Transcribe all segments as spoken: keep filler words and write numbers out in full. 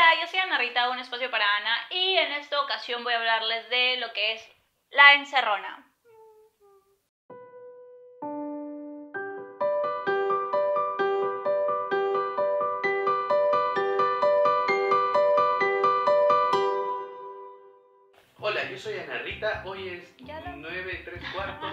Hola, yo soy Ana Rita, un espacio para Ana, y en esta ocasión voy a hablarles de lo que es la encerrona. Hola, yo soy Ana Rita, hoy es Ya lo- nueve tres cuartos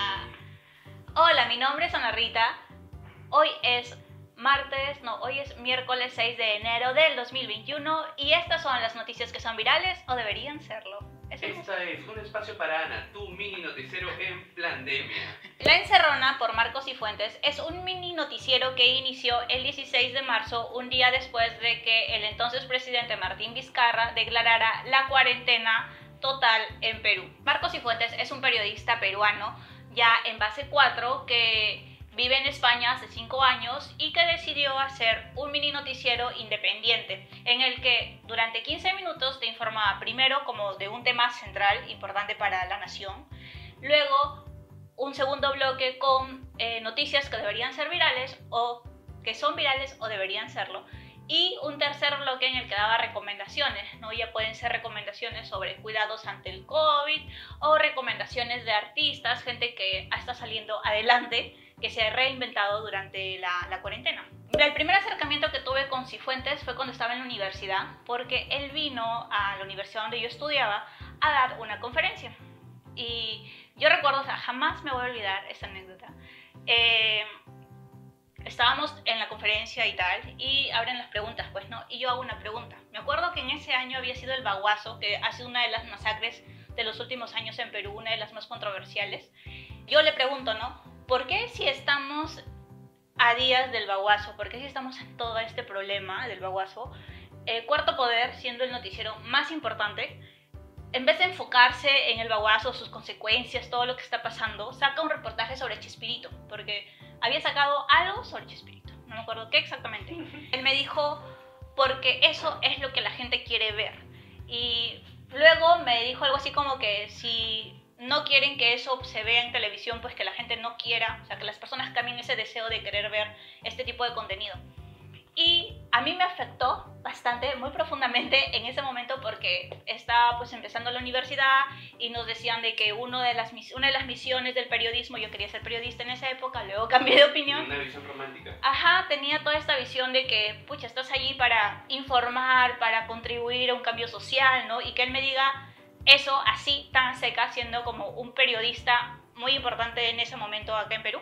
Hola, mi nombre es Ana Rita. Hoy es martes, no, hoy es miércoles seis de enero del dos mil veintiuno y estas son las noticias que son virales o deberían serlo. Eso y es- esta es un espacio para Ana, tu mini noticiero en pandemia. La Encerrona, por Marcos y Fuentes, es un mini noticiero que inició el dieciséis de marzo, un día después de que el entonces presidente Martín Vizcarra declarara la cuarentena total en Perú. Marcos y Fuentes es un periodista peruano ya en base cuatro que vive en España hace cinco años y que decidió hacer un mini noticiero independiente en el que durante quince minutos te informaba primero como de un tema central importante para la nación, luego un segundo bloque con eh, noticias que deberían ser virales o que son virales o deberían serlo, y un tercer bloque en el que daba recomendaciones, ¿no? Ya pueden ser recomendaciones sobre cuidados ante el COVID o recomendaciones de artistas, gente que está saliendo adelante, que se ha reinventado durante la, la cuarentena. El primer acercamiento que tuve con Cifuentes fue cuando estaba en la universidad, porque él vino a la universidad donde yo estudiaba a dar una conferencia. Y yo recuerdo, o sea, jamás me voy a olvidar esta anécdota. Eh, estábamos en la conferencia y tal, y abren las preguntas, pues, ¿no? Y yo hago una pregunta. Me acuerdo que en ese año había sido el Baguazo, que ha sido una de las masacres de los últimos años en Perú, una de las más controversiales. Yo le pregunto, ¿no? ¿Por qué si estamos a días del Baguazo, por qué si estamos en todo este problema del Baguazo, el Cuarto Poder, siendo el noticiero más importante, en vez de enfocarse en el Baguazo, sus consecuencias, todo lo que está pasando, saca un reportaje sobre Chespirito, porque había sacado algo sobre Chespirito, no me acuerdo qué exactamente. Él me dijo, porque eso es lo que la gente quiere ver. Y luego me dijo algo así como que si no quieren que eso se vea en televisión, pues que la gente no quiera, o sea, que las personas cambien ese deseo de querer ver este tipo de contenido. Y a mí me afectó bastante, muy profundamente en ese momento, porque estaba pues empezando la universidad y nos decían de que uno de las, una de las misiones del periodismo, yo quería ser periodista en esa época, luego cambié de opinión. Una visión romántica. Ajá, tenía toda esta visión de que, pucha, estás allí para informar, para contribuir a un cambio social, ¿no? Y que él me diga eso así, tan seca, siendo como un periodista muy importante en ese momento acá en Perú.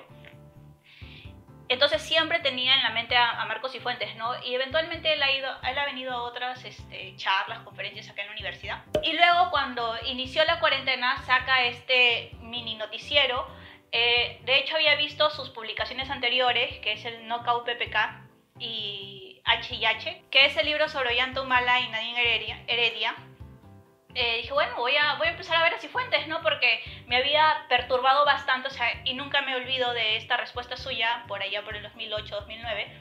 Entonces siempre tenía en la mente a, a Marcos y Fuentes, ¿no? Y eventualmente él ha, ido, él ha venido a otras este, charlas, conferencias acá en la universidad. Y luego cuando inició la cuarentena saca este mini noticiero. Eh, de hecho había visto sus publicaciones anteriores, que es el Knockout P P K y H y H, que es el libro sobre Ollanta Humala y Nadine Heredia. Heredia. Eh, dije, bueno, voy a, voy a empezar a ver a Cifuentes, ¿no? Porque me había perturbado bastante, o sea, y nunca me olvido de esta respuesta suya, por allá por el dos mil ocho, dos mil nueve.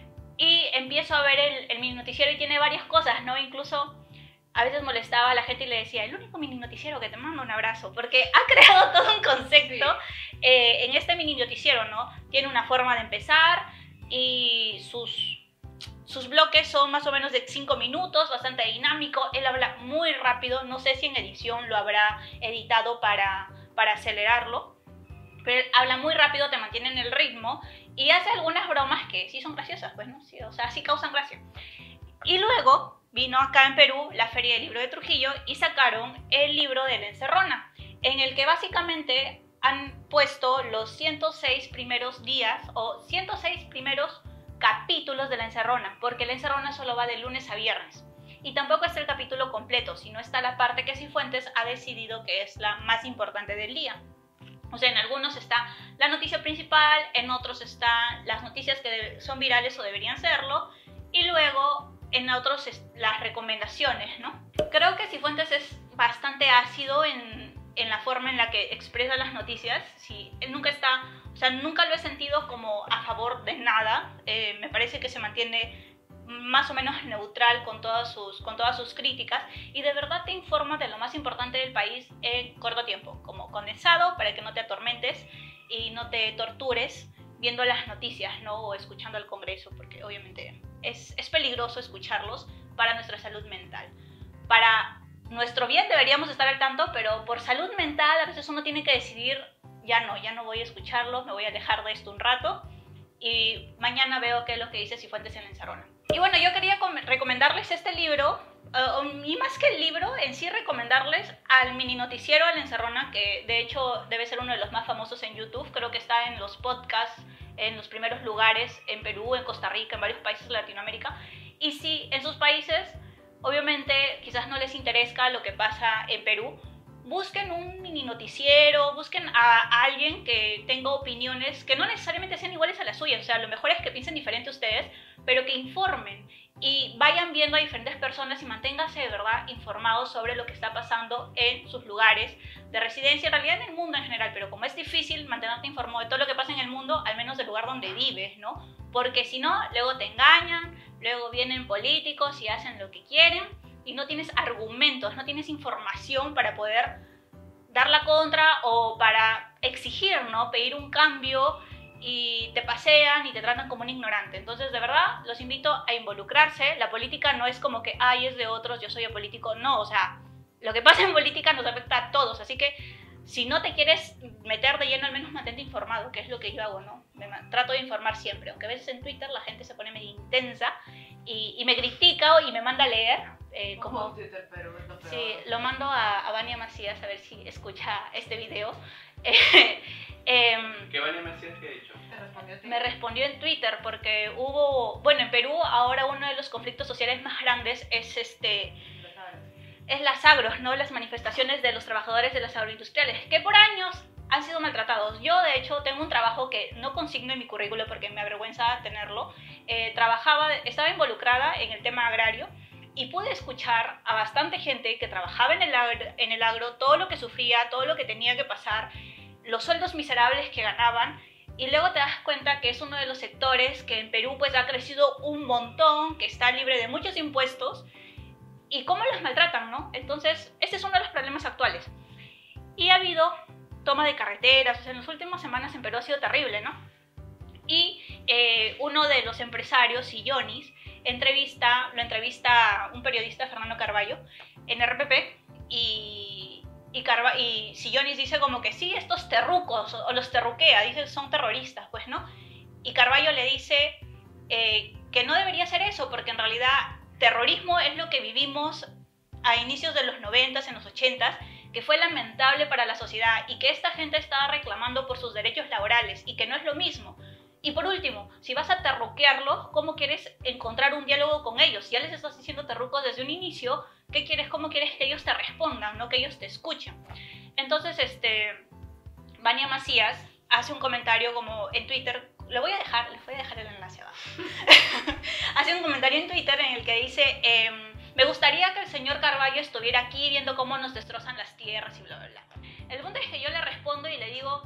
Y empiezo a ver el, el mini noticiero y tiene varias cosas, ¿no? Incluso a veces molestaba a la gente y le decía, el único mini noticiero que te mando un abrazo, porque ha creado todo un concepto sí. eh, en este mini noticiero, ¿no? Tiene una forma de empezar y sus... Sus bloques son más o menos de cinco minutos, bastante dinámico. Él habla muy rápido, no sé si en edición lo habrá editado para, para acelerarlo, pero él habla muy rápido, te mantiene en el ritmo y hace algunas bromas que sí son graciosas, pues, ¿no? Sí, o sea, sí causan gracia. Y luego vino acá en Perú la Feria del Libro de Trujillo y sacaron el libro de la Encerrona, en el que básicamente han puesto los ciento seis primeros días o ciento seis primeros capítulos de la Encerrona, porque la Encerrona solo va de lunes a viernes y tampoco está el capítulo completo, sino está la parte que Cifuentes ha decidido que es la más importante del día. O sea, en algunos está la noticia principal, en otros están las noticias que son virales o deberían serlo, y luego en otros las recomendaciones, ¿no? Creo que Cifuentes es bastante ácido en, en la forma en la que expresa las noticias. Sí, él nunca está... O sea, nunca lo he sentido como a favor de nada. Eh, me parece que se mantiene más o menos neutral con todas, sus, con todas sus críticas y de verdad te informa de lo más importante del país en corto tiempo, como condensado para que no te atormentes y no te tortures viendo las noticias, ¿no? O escuchando al Congreso, porque obviamente es, es peligroso escucharlos para nuestra salud mental. Para nuestro bien deberíamos estar al tanto, pero por salud mental a veces uno tiene que decidir, ya no, ya no voy a escucharlo, me voy a alejar de esto un rato y mañana veo qué es lo que dice Cifuentes en La Encerrona. Y bueno, yo quería recomendarles este libro, uh, y más que el libro, en sí recomendarles al mini noticiero La Encerrona, que de hecho debe ser uno de los más famosos en YouTube, creo que está en los podcasts, en los primeros lugares, en Perú, en Costa Rica, en varios países de Latinoamérica. Y si en sus países, obviamente, quizás no les interesa lo que pasa en Perú, busquen un mini noticiero, busquen a alguien que tenga opiniones que no necesariamente sean iguales a las suyas. O sea, lo mejor es que piensen diferente ustedes, pero que informen y vayan viendo a diferentes personas y manténganse de verdad informados sobre lo que está pasando en sus lugares de residencia, en realidad en el mundo en general, pero como es difícil mantenerte informado de todo lo que pasa en el mundo, al menos del lugar donde vives, ¿no? Porque si no, luego te engañan, luego vienen políticos y hacen lo que quieren y no tienes argumentos, no tienes información para poder dar la contra o para exigir, ¿no? Pedir un cambio y te pasean y te tratan como un ignorante. Entonces, de verdad, los invito a involucrarse. La política no es como que, ay, es de otros, yo soy apolítico. No, o sea, lo que pasa en política nos afecta a todos. Así que, si no te quieres meter de lleno, al menos mantente informado, que es lo que yo hago, ¿no? Me trato de informar siempre, aunque a veces en Twitter la gente se pone medio intensa y, y me critica y me manda a leer. Eh, como, Twitter, pero no, pero... Sí, lo mando a, a Vania Macías a ver si escucha este video. Eh, eh, ¿Qué Vania Macías qué ha dicho? ¿Te respondió a ti? Me respondió en Twitter porque hubo, bueno, en Perú ahora uno de los conflictos sociales más grandes es este, es las agros, ¿no? Las manifestaciones de los trabajadores de las agroindustriales, que por años han sido maltratados. Yo, de hecho, tengo un trabajo que no consigno en mi currículo porque me avergüenza tenerlo. Eh, trabajaba, estaba involucrada en el tema agrario y pude escuchar a bastante gente que trabajaba en el agro, en el agro, todo lo que sufría, todo lo que tenía que pasar, los sueldos miserables que ganaban, y luego te das cuenta que es uno de los sectores que en Perú pues ha crecido un montón, que está libre de muchos impuestos, y cómo los maltratan, ¿no? Entonces, este es uno de los problemas actuales. Y ha habido toma de carreteras, o sea, en las últimas semanas en Perú ha sido terrible, ¿no? Y eh, uno de los empresarios, Sillonis, entrevista, lo entrevista un periodista, Fernando Carballo, en R P P, y, y, Carba, y Sillonis dice como que sí, estos terrucos, o, o los terruquea, dice que son terroristas, pues, ¿no? Y Carballo le dice eh, que no debería ser eso, porque en realidad terrorismo es lo que vivimos a inicios de los noventas, en los ochentas, que fue lamentable para la sociedad y que esta gente estaba reclamando por sus derechos laborales y que no es lo mismo. Y por último, si vas a terruquearlos, ¿cómo quieres encontrar un diálogo con ellos? Si ya les estás diciendo terrucos desde un inicio, ¿qué quieres? ¿Cómo quieres que ellos te respondan, no que ellos te escuchen? Entonces, este, Vania Macías hace un comentario como en Twitter, lo voy a dejar, les voy a dejar el enlace abajo. Hace un comentario en Twitter en el que dice, eh, me gustaría que el señor Carballo estuviera aquí viendo cómo nos destrozan las tierras y bla, bla, bla. El punto es que yo le respondo y le digo,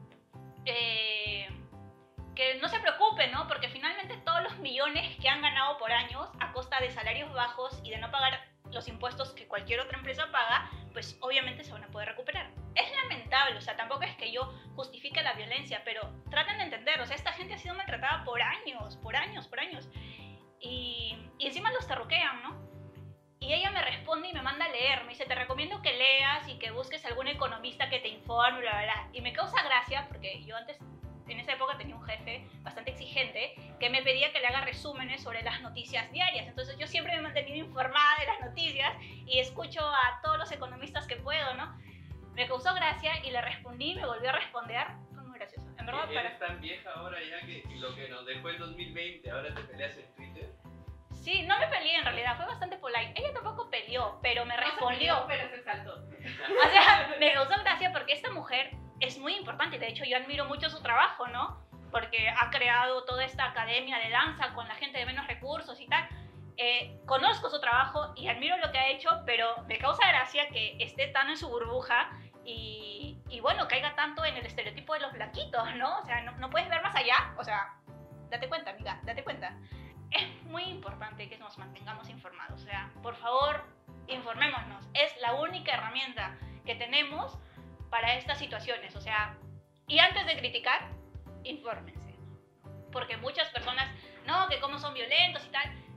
eh... que no se preocupe, ¿no? Porque finalmente todos los millones que han ganado por años a costa de salarios bajos y de no pagar los impuestos que cualquier otra empresa paga, pues obviamente se van a poder recuperar. Es lamentable, o sea, tampoco es que yo justifique la violencia, pero traten de entender, o sea, esta gente ha sido maltratada por años, por años, por años. Y, y encima los terruquean, ¿no? Y ella me responde y me manda a leer, me dice, te recomiendo que leas y que busques algún economista que te informe, bla, bla, bla. Y me causa gracia porque yo antes... En esa época tenía un jefe bastante exigente que me pedía que le haga resúmenes sobre las noticias diarias. Entonces yo siempre me he mantenido informada de las noticias y escucho a todos los economistas que puedo, ¿no? Me causó gracia y le respondí y me volvió a responder. Fue muy gracioso. En verdad, ¿Eres para... tan vieja ahora ya que lo que nos dejó el dos mil veinte, ahora te peleas en Twitter? Sí, no me peleé en realidad, fue bastante polite. Ella tampoco peleó, pero me respondió. No, pero se exaltó. O sea, me causó gracia porque esta mujer es muy importante. De hecho, yo admiro mucho su trabajo, ¿no? Porque ha creado toda esta academia de danza con la gente de menos recursos y tal. Eh, conozco su trabajo y admiro lo que ha hecho, pero me causa gracia que esté tan en su burbuja y, y bueno, caiga tanto en el estereotipo de los blanquitos, ¿no? O sea, no, no puedes ver más allá. O sea, date cuenta, amiga, date cuenta. Es muy importante que nos mantengamos informados. O sea, por favor, informémonos. Es la única herramienta que tenemos para estas situaciones. O sea, y antes de criticar, infórmense. Porque muchas personas, no, que cómo son violentos y tal.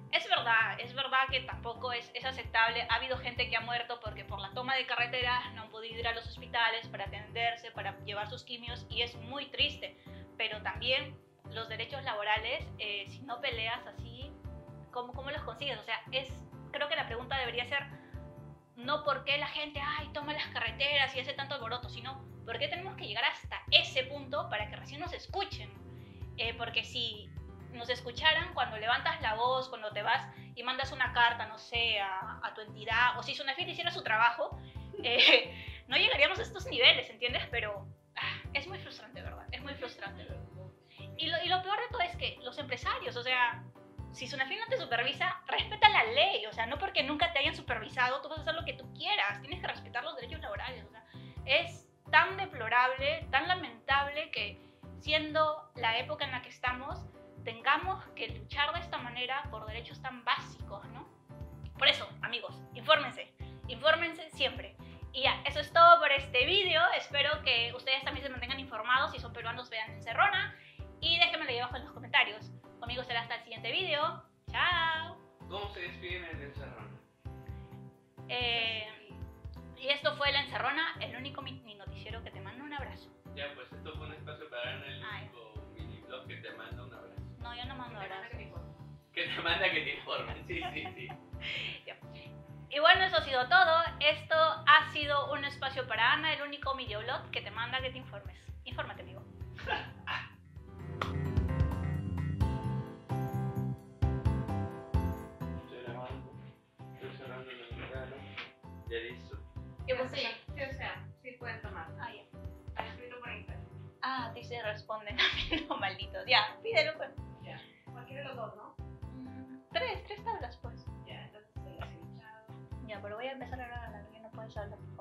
Es verdad, es verdad que tampoco es, es aceptable. Ha habido gente que ha muerto porque por la toma de carreteras no han podido ir a los hospitales para atenderse, para llevar sus quimios, y es muy triste. Pero también los derechos laborales, eh, si no peleas así, ¿cómo, ¿cómo los consigues? O sea, es, creo que la pregunta debería ser no por qué la gente ay, toma las carreteras y hace tanto alboroto, sino por qué tenemos que llegar hasta ese punto para que recién nos escuchen. Eh, porque si nos escucharan cuando levantas la voz, cuando te vas y mandas una carta, no sé, a, a tu entidad, o si Sunafil hiciera su trabajo, eh, no llegaríamos a estos niveles, ¿entiendes? Pero ah, es muy frustrante, ¿verdad? Es muy frustrante. Y lo, y lo peor de todo es que los empresarios, o sea, si Sunafil no te supervisa, respeta la ley, o sea, no porque nunca te hayan supervisado, tú vas a hacer lo que tú quieras, tienes que respetar los derechos laborales, o sea, es tan deplorable, tan lamentable que siendo la época en la que estamos, tengamos que luchar de esta manera por derechos tan básicos, ¿no? Por eso, amigos, infórmense, infórmense siempre. Y ya, eso es todo por este vídeo. Espero que ustedes también se mantengan informados. Si son peruanos, vean Encerrona. Y déjenmelo ahí abajo en los comentarios. Conmigo será hasta el siguiente vídeo. ¡Chao! ¿Cómo se despiden en el Encerrona? Eh, y esto fue La Encerrona, el único mini noticiero que te manda un abrazo. Ya, pues esto fue un espacio para el Ay. único mini blog que te manda un abrazo. No, yo no mando abrazos. Que te manda que te informen, sí, sí, sí. Y bueno, eso ha sido todo. Esto ha sido un espacio para Ana, el único videoblog que te manda que te informes. Infórmate, amigo. Estoy grabando, estoy cerrando la ventana. Ya listo. ¿Qué pasa? Sí, sí, o sea, sí pueden tomar. Ah, ya. Está escrito por Instagram. Ah, sí se responden a mí, no, malditos. Ya, pídelo pues. Ya. Cualquiera de los dos, ¿no? Mm, Tres, tres tablas pues. Ya, entonces se las he echado. Ya, pero voy a empezar a hablar a la que no puedes hablar.